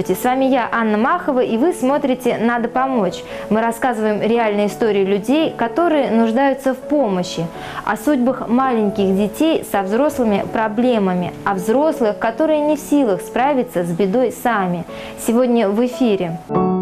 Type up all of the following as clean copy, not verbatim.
Здравствуйте, с вами я, Анна Махова, и вы смотрите «Надо помочь». Мы рассказываем реальные истории людей, которые нуждаются в помощи, о судьбах маленьких детей со взрослыми проблемами, о взрослых, которые не в силах справиться с бедой сами. Сегодня в эфире.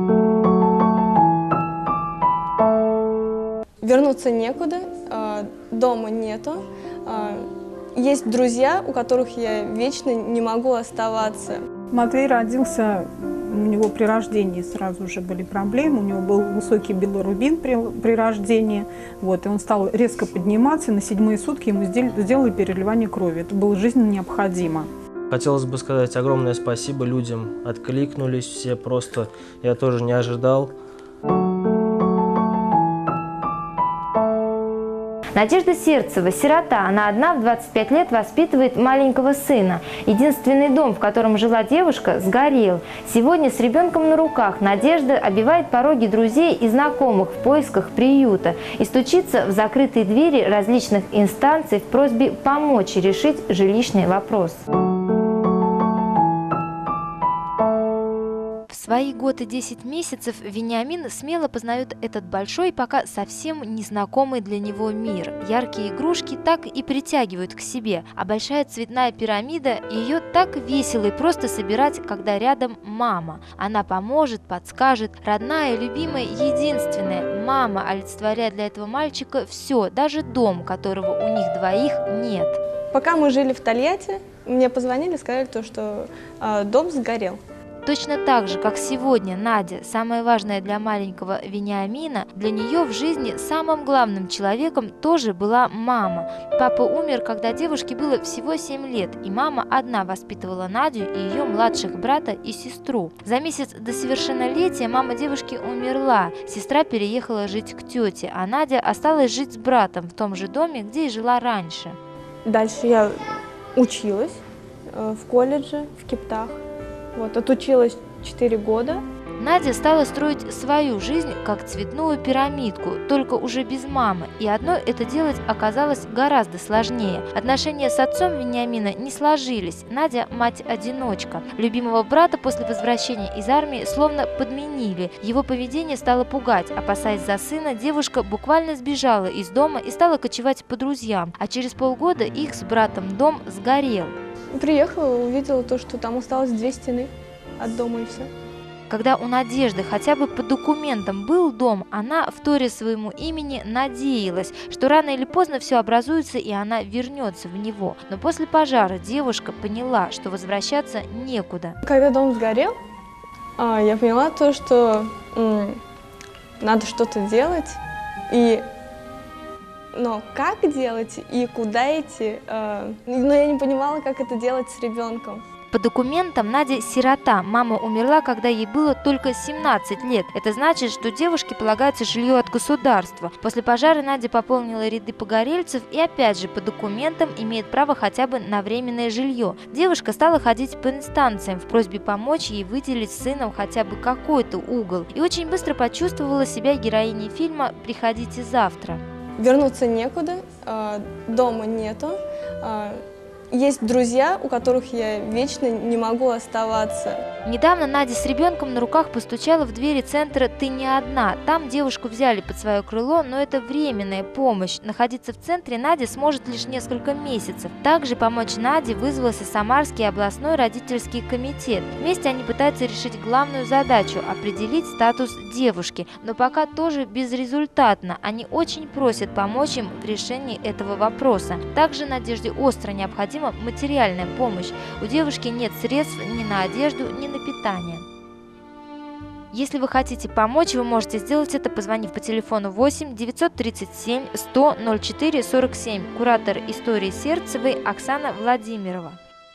Вернуться некуда, дома нету. Есть друзья, у которых я вечно не могу оставаться. Матвей родился, у него при рождении сразу же были проблемы, у него был высокий билирубин при рождении, и он стал резко подниматься, и на 7-е сутки ему сделали переливание крови. Это было жизненно необходимо. Хотелось бы сказать огромное спасибо людям, откликнулись все просто, я тоже не ожидал. Надежда Сердцева, сирота. Она одна в 25 лет воспитывает маленького сына. Единственный дом, в котором жила девушка, сгорел. Сегодня с ребенком на руках Надежда обивает пороги друзей и знакомых в поисках приюта и стучится в закрытые двери различных инстанций в просьбе помочь решить жилищный вопрос. В свои год и 10 месяцев Вениамин смело познает этот большой, пока совсем незнакомый для него мир. Яркие игрушки так и притягивают к себе, а большая цветная пирамида, ее так весело и просто собирать, когда рядом мама. Она поможет, подскажет. Родная, любимая, единственная. Мама олицетворяет для этого мальчика все, даже дом, которого у них двоих нет. Пока мы жили в Тольятти, мне позвонили и сказали, что дом сгорел. Точно так же, как сегодня Надя, самое важное для маленького Вениамина, для нее в жизни самым главным человеком тоже была мама. Папа умер, когда девушке было всего 7 лет, и мама одна воспитывала Надю и ее младших брата и сестру. За месяц до совершеннолетия мама девушки умерла, сестра переехала жить к тете, а Надя осталась жить с братом в том же доме, где и жила раньше. Дальше я училась в колледже в Киптах. Отучилась 4 года. Надя стала строить свою жизнь как цветную пирамидку, только уже без мамы. И одно это делать оказалось гораздо сложнее. Отношения с отцом Вениамина не сложились. Надя – мать-одиночка. Любимого брата после возвращения из армии словно подменили. Его поведение стало пугать. Опасаясь за сына, девушка буквально сбежала из дома и стала кочевать по друзьям. А через полгода их с братом дом сгорел. Приехала, увидела что там осталось 2 стены от дома и все. Когда у Надежды хотя бы по документам был дом, она, вторя своему имени, надеялась, что рано или поздно все образуется и она вернется в него. Но после пожара девушка поняла, что возвращаться некуда. Когда дом сгорел, я поняла что надо что-то делать. Но как делать и куда идти, но я не понимала, как это делать с ребенком. По документам Надя сирота. Мама умерла, когда ей было только 17 лет. Это значит, что девушке полагается жилье от государства. После пожара Надя пополнила ряды погорельцев и опять же по документам имеет право хотя бы на временное жилье. Девушка стала ходить по инстанциям в просьбе помочь ей выделить с сыном хотя бы какой-то угол. И очень быстро почувствовала себя героиней фильма «Приходите завтра». Вернуться некуда, дома нету. Есть друзья, у которых я вечно не могу оставаться. Недавно Надя с ребенком на руках постучала в двери центра «Ты не одна». Там девушку взяли под свое крыло, но это временная помощь. Находиться в центре Надя сможет лишь несколько месяцев. Также помочь Наде вызвался Самарский областной родительский комитет. Вместе они пытаются решить главную задачу – определить статус девушки. Но пока тоже безрезультатно. Они очень просят помочь им в решении этого вопроса. Также Надежде остро необходима материальная помощь. У девушки нет средств ни на одежду, ни на питание. Если вы хотите помочь, вы можете сделать это, позвонив по телефону 8 937 100 04 47. Куратор истории Сердцевой Оксана Владимирова.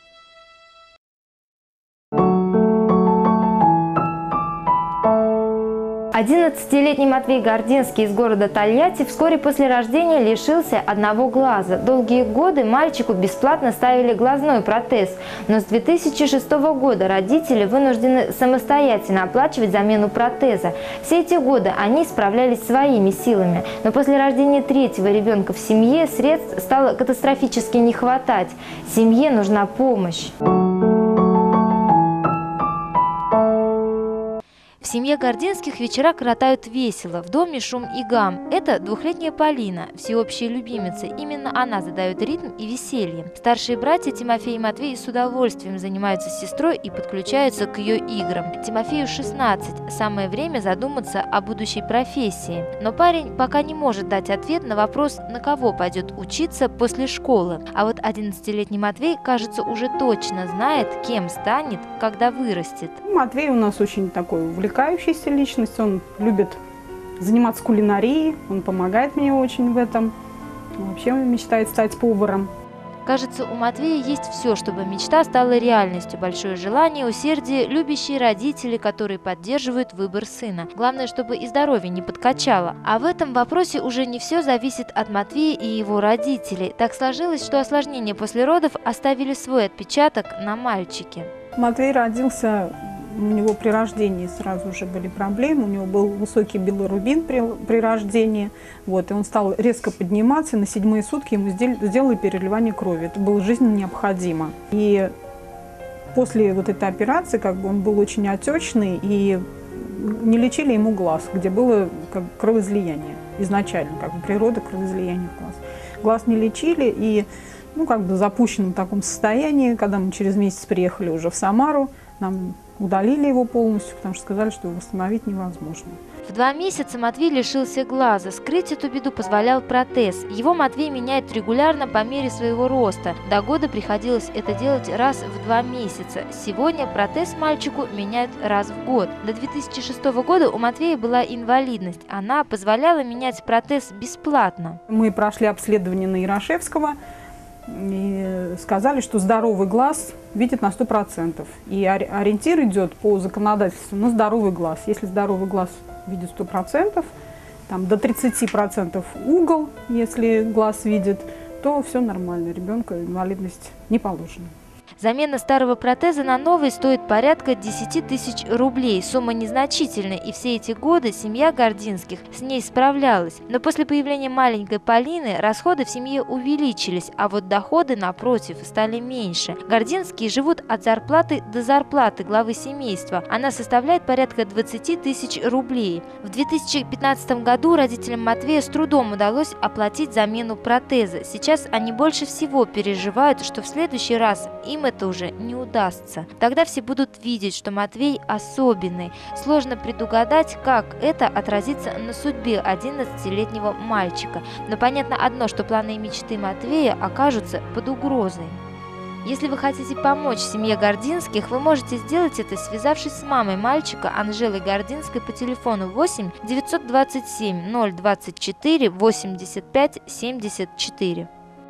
11-летний Матвей Гординский из города Тольятти вскоре после рождения лишился одного глаза. Долгие годы мальчику бесплатно ставили глазной протез, но с 2006 года родители вынуждены самостоятельно оплачивать замену протеза. Все эти годы они справлялись своими силами, но после рождения третьего ребенка в семье средств стало катастрофически не хватать. Семье нужна помощь. В семье Гординских вечера коротают весело, в доме шум и гам. Это 2-летняя Полина, всеобщая любимица. Именно она задает ритм и веселье. Старшие братья Тимофей и Матвей с удовольствием занимаются с сестрой и подключаются к ее играм. Тимофею 16, самое время задуматься о будущей профессии. Но парень пока не может дать ответ на вопрос, на кого пойдет учиться после школы. А вот 11-летний Матвей, кажется, уже точно знает, кем станет, когда вырастет. Матвей у нас очень такой увлекающаяся личность, он любит заниматься кулинарией, он помогает мне очень в этом. Вообще мечтает стать поваром. Кажется, у Матвея есть все, чтобы мечта стала реальностью. Большое желание, усердие, любящие родители, которые поддерживают выбор сына. Главное, чтобы и здоровье не подкачало. А в этом вопросе уже не все зависит от Матвея и его родителей. Так сложилось, что осложнения после родов оставили свой отпечаток на мальчике. Матвей родился, у него при рождении сразу же были проблемы, у него был высокий билирубин при рождении, вот, и он стал резко подниматься, и на 7-е сутки ему сделали переливание крови, это было жизненно необходимо. И после вот этой операции он был очень отечный, и не лечили ему глаз, где было кровоизлияние изначально, природа кровоизлияния в глаз. Глаз не лечили, и в запущенном таком состоянии, когда мы через месяц приехали уже в Самару, нам удалили его полностью, потому что сказали, что его восстановить невозможно. В 2 месяца Матвей лишился глаза. Скрыть эту беду позволял протез. Его Матвей меняет регулярно по мере своего роста. До года приходилось это делать раз в 2 месяца. Сегодня протез мальчику меняют раз в год. До 2006 года у Матвея была инвалидность. Она позволяла менять протез бесплатно. Мы прошли обследование на Ярошевского и сказали, что здоровый глаз видит на 100%. И ориентир идет по законодательству на здоровый глаз. Если здоровый глаз видит 100%, до 30% угол, если глаз видит, то все нормально, ребенку инвалидность не положена. Замена старого протеза на новый стоит порядка 10 тысяч рублей. Сумма незначительная, и все эти годы семья Гординских с ней справлялась. Но после появления маленькой Полины расходы в семье увеличились, а вот доходы, напротив, стали меньше. Гординские живут от зарплаты до зарплаты главы семейства. Она составляет порядка 20 тысяч рублей. В 2015 году родителям Матвея с трудом удалось оплатить замену протеза. Сейчас они больше всего переживают, что в следующий раз им это уже не удастся. Тогда все будут видеть, что Матвей особенный. Сложно предугадать, как это отразится на судьбе 11-летнего мальчика. Но понятно одно, что планы и мечты Матвея окажутся под угрозой. Если вы хотите помочь семье Гординских, вы можете сделать это, связавшись с мамой мальчика Анжелой Гординской по телефону 8 927 024 85 74.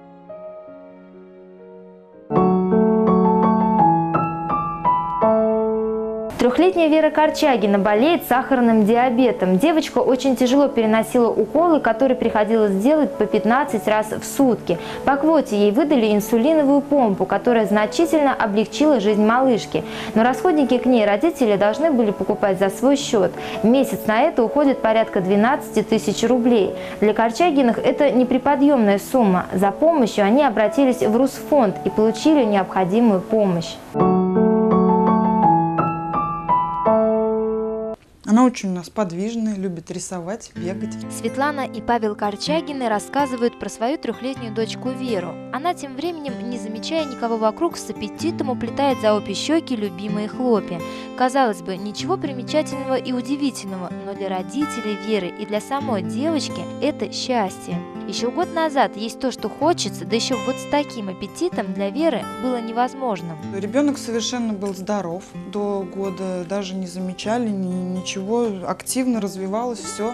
Трехлетняя Вера Корчагина болеет сахарным диабетом. Девочка очень тяжело переносила уколы, которые приходилось делать по 15 раз в сутки. По квоте ей выдали инсулиновую помпу, которая значительно облегчила жизнь малышки. Но расходники к ней родители должны были покупать за свой счет. В месяц на это уходит порядка 12 тысяч рублей. Для Корчагиных это неприподъемная сумма. За помощью они обратились в Русфонд и получили необходимую помощь. Она очень у нас подвижная, любит рисовать, бегать. Светлана и Павел Корчагины рассказывают про свою 3-летнюю дочку Веру. Она тем временем, не замечая никого вокруг, с аппетитом уплетает за обе щеки любимые хлопья. Казалось бы, ничего примечательного и удивительного, но для родителей Веры и для самой девочки это счастье. Еще год назад есть то, что хочется, да еще вот с таким аппетитом для Веры было невозможно. Ребенок совершенно был здоров до года, даже не замечали ничего, активно развивалось все.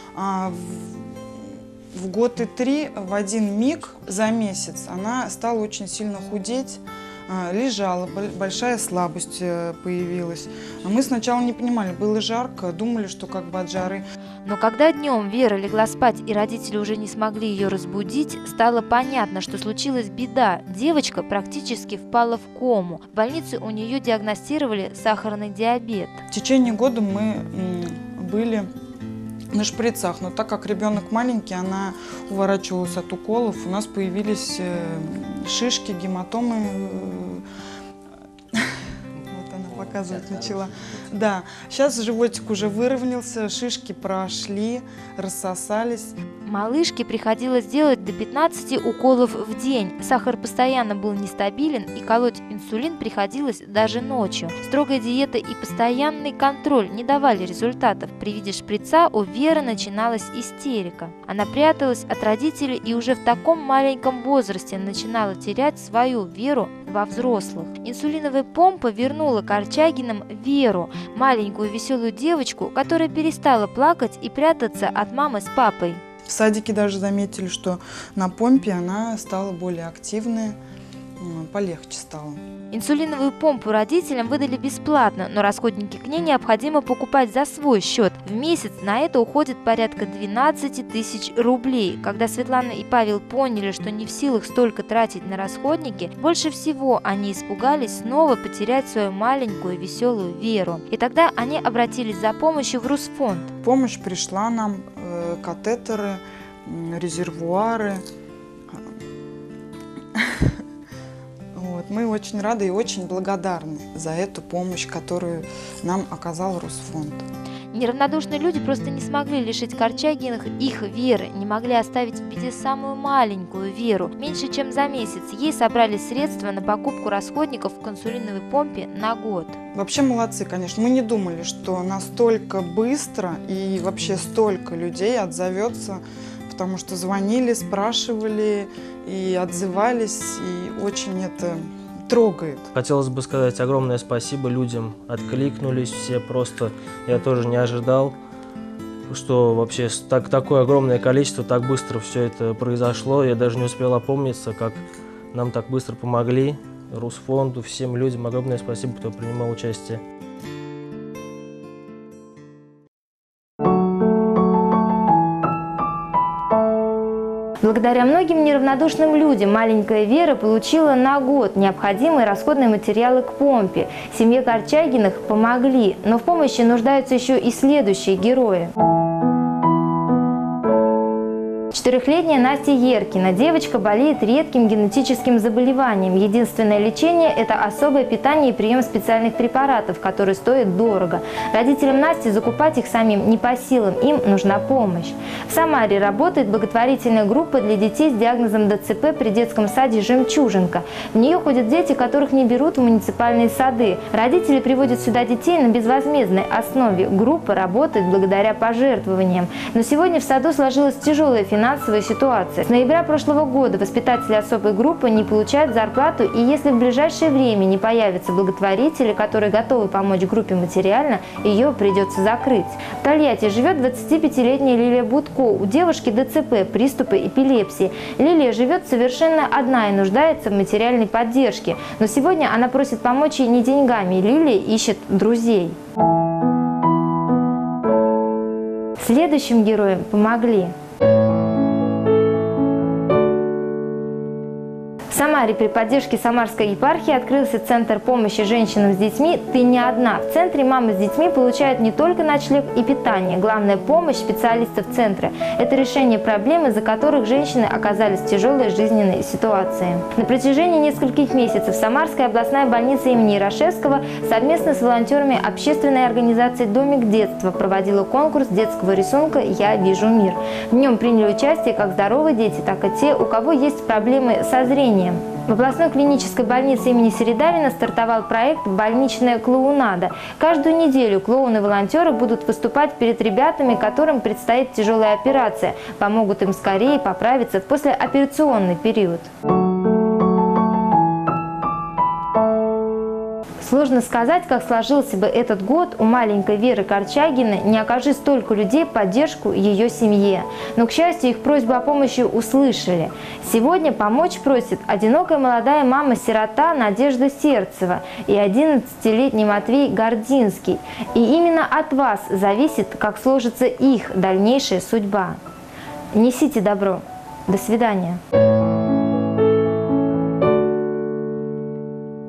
В год и 3, в один миг за месяц она стала очень сильно худеть, лежала, большая слабость появилась. Мы сначала не понимали, было жарко, думали, что от жары. Но когда днем Вера легла спать и родители уже не смогли ее разбудить, стало понятно, что случилась беда. Девочка практически впала в кому. В больнице у нее диагностировали сахарный диабет. В течение года мы были на шприцах, но так как ребенок маленький, она уворачивалась от уколов, у нас появились шишки, гематомы. Вот она показывать начала. Да, сейчас животик уже выровнялся, шишки прошли, рассосались. Малышке приходилось делать до 15 уколов в день. Сахар постоянно был нестабилен, и колоть инсулин приходилось даже ночью. Строгая диета и постоянный контроль не давали результатов. При виде шприца у Веры начиналась истерика. Она пряталась от родителей и уже в таком маленьком возрасте начинала терять свою веру во взрослых. Инсулиновая помпа вернула Корчагиным Веру, маленькую веселую девочку, которая перестала плакать и прятаться от мамы с папой. В садике даже заметили, что на помпе она стала более активной, полегче стало. Инсулиновую помпу родителям выдали бесплатно, но расходники к ней необходимо покупать за свой счет. В месяц на это уходит порядка 12 тысяч рублей. Когда Светлана и Павел поняли, что не в силах столько тратить на расходники, больше всего они испугались снова потерять свою маленькую веселую Веру. И тогда они обратились за помощью в Русфонд. Помощь пришла нам, катетеры, резервуары. Мы очень рады и очень благодарны за эту помощь, которую нам оказал Русфонд. Неравнодушные люди просто не смогли лишить Корчагиных их веры, не могли оставить в беде самую маленькую Веру. Меньше чем за месяц ей собрали средства на покупку расходников к инсулиновой помпе на год. Вообще молодцы, конечно. Мы не думали, что настолько быстро и вообще столько людей отзовется, потому что звонили, спрашивали и отзывались, и очень это трогает. Хотелось бы сказать огромное спасибо людям, откликнулись все просто. Я тоже не ожидал, что вообще такое огромное количество, так быстро все это произошло. Я даже не успел опомниться, как нам так быстро помогли. Русфонду, всем людям огромное спасибо, кто принимал участие. Благодаря многим неравнодушным людям маленькая Вера получила на год необходимые расходные материалы к помпе. Семье Корчагиных помогли, но в помощи нуждаются еще и следующие герои. 4-летняя Настя Еркина. Девочка болеет редким генетическим заболеванием. Единственное лечение – это особое питание и прием специальных препаратов, которые стоят дорого. Родителям Насти закупать их самим не по силам, им нужна помощь. В Самаре работает благотворительная группа для детей с диагнозом ДЦП при детском саде «Жемчужинка». В нее ходят дети, которых не берут в муниципальные сады. Родители приводят сюда детей на безвозмездной основе. Группа работает благодаря пожертвованиям. Но сегодня в саду сложилась тяжелая финансовая ситуация. С ноября прошлого года воспитатели особой группы не получают зарплату, и если в ближайшее время не появятся благотворители, которые готовы помочь группе материально, ее придется закрыть. В Тольятти живет 25-летняя Лилия Будко. У девушки ДЦП, приступы эпилепсии. Лилия живет совершенно одна и нуждается в материальной поддержке. Но сегодня она просит помочь ей не деньгами. Лилия ищет друзей. Следующим героям помогли. В Самаре при поддержке Самарской епархии открылся Центр помощи женщинам с детьми «Ты не одна». В центре мамы с детьми получают не только ночлег и питание. Главная помощь специалистов центра – это решение проблем, из-за которых женщины оказались в тяжелой жизненной ситуации. На протяжении нескольких месяцев Самарская областная больница имени Ярошевского совместно с волонтерами общественной организации «Домик детства» проводила конкурс детского рисунка «Я вижу мир». В нем приняли участие как здоровые дети, так и те, у кого есть проблемы со зрением. В областной клинической больнице имени Середарина стартовал проект «Больничная клоунада». Каждую неделю клоуны-волонтеры будут выступать перед ребятами, которым предстоит тяжелая операция, помогут им скорее поправиться в послеоперационный период. Сложно сказать, как сложился бы этот год у маленькой Веры Корчагиной, не окажи столько людей поддержку ее семье. Но, к счастью, их просьбу о помощи услышали. Сегодня помочь просит одинокая молодая мама-сирота Надежда Сердцева и 11-летний Матвей Гординский. И именно от вас зависит, как сложится их дальнейшая судьба. Несите добро. До свидания.